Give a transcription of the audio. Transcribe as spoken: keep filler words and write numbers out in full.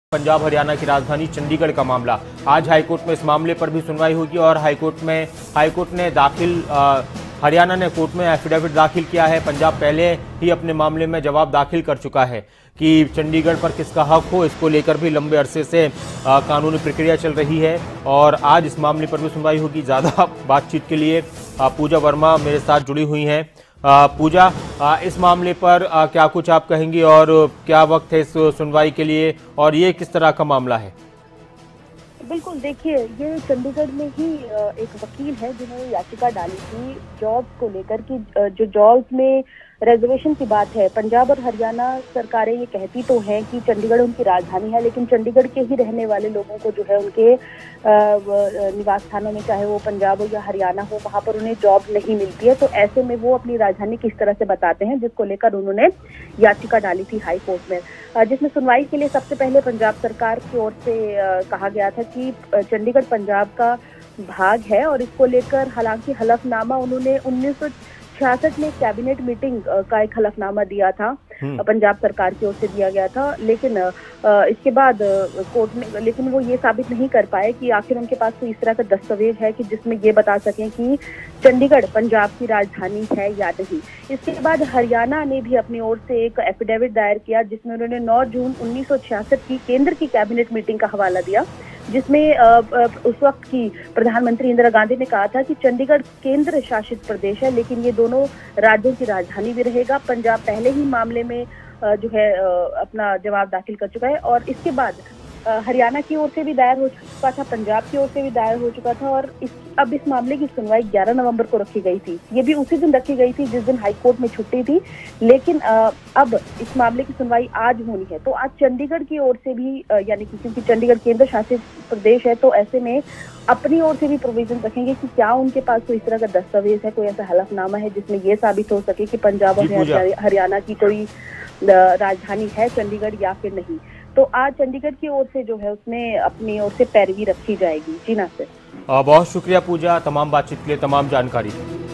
पंजाब हरियाणा की राजधानी चंडीगढ़ का मामला। आज हाईकोर्ट में इस मामले पर भी सुनवाई होगी और हाईकोर्ट में हाईकोर्ट ने दाखिल आ, हरियाणा ने कोर्ट में एफिडेविट दाखिल किया है। पंजाब पहले ही अपने मामले में जवाब दाखिल कर चुका है कि चंडीगढ़ पर किसका हक हो। इसको लेकर भी लंबे अरसे से आ, कानूनी प्रक्रिया चल रही है और आज इस मामले पर भी सुनवाई होगी। ज़्यादा बातचीत के लिए आ, पूजा वर्मा मेरे साथ जुड़ी हुई हैं। पूजा, आ, इस मामले पर आ, क्या कुछ आप कहेंगी और क्या वक्त है इस सुनवाई के लिए और ये किस तरह का मामला है? बिल्कुल, देखिए, ये चंडीगढ़ में ही एक वकील है जिन्होंने याचिका डाली थी जॉब्स को लेकर कि जो जॉब्स में रिजर्वेशन की बात है। पंजाब और हरियाणा सरकारें ये कहती तो हैं कि चंडीगढ़ उनकी राजधानी है, लेकिन चंडीगढ़ के ही रहने वाले लोगों को जो है उनके निवास स्थानों में, चाहे वो पंजाब हो या हरियाणा हो, वहां पर उन्हें जॉब नहीं मिलती है। तो ऐसे में वो अपनी राजधानी किस तरह से बताते हैं, जिसको लेकर उन्होंने याचिका डाली थी हाई कोर्ट में, जिसमें सुनवाई के लिए सबसे पहले पंजाब सरकार की ओर से कहा गया था कि चंडीगढ़ पंजाब का भाग है और इसको लेकर हालांकि हलफनामा उन्होंने उन्नीस सौ छियासठ में कैबिनेट मीटिंग का एक हलफनामा दिया था, पंजाब सरकार की ओर से दिया गया था, लेकिन इसके बाद कोर्ट ने लेकिन वो ये साबित नहीं कर पाए कि आखिर उनके पास कोई इस तरह का दस्तावेज है कि जिसमें ये बता सकें कि चंडीगढ़ पंजाब की राजधानी है या नहीं। इसके बाद हरियाणा ने भी अपनी ओर से एक एफिडेविट दायर किया जिसमें उन्होंने नौ जून उन्नीस सौ छियासठ की केंद्र की कैबिनेट मीटिंग का हवाला दिया, जिसमें उस वक्त की प्रधानमंत्री इंदिरा गांधी ने कहा था कि चंडीगढ़ केंद्र शासित प्रदेश है, लेकिन ये दोनों राज्यों की राजधानी भी रहेगा। पंजाब पहले ही मामले में जो है अपना जवाब दाखिल कर चुका है और इसके बाद हरियाणा की ओर से भी दायर हो चुका था, पंजाब की ओर से भी दायर हो चुका था और इस अब इस मामले की सुनवाई ग्यारह नवंबर को रखी गई थी। ये भी उसी दिन रखी गई थी जिस दिन हाईकोर्ट में छुट्टी थी, लेकिन अब इस मामले की सुनवाई आज होनी है। तो आज चंडीगढ़ की ओर से भी, यानी कि क्योंकि चंडीगढ़ केंद्र शासित प्रदेश है, तो ऐसे में अपनी ओर से भी प्रोविजन रखेंगे कि क्या उनके पास कोई इस तरह का दस्तावेज है, कोई ऐसा हलफनामा है जिसमें ये साबित हो सके कि पंजाब और हरियाणा की कोई राजधानी है चंडीगढ़ या फिर नहीं। तो आज चंडीगढ़ की ओर से जो है उसमें अपनी ओर से पैरवी रखी जाएगी। जी नासिर, बहुत शुक्रिया पूजा, तमाम बातचीत के लिए, तमाम जानकारी।